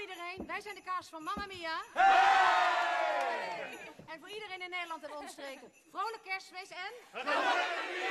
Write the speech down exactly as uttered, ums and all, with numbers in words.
iedereen, wij zijn de kaas van Mamma Mia. Hey! En voor iedereen in Nederland en omstreken, vrolijk kerstfeest en...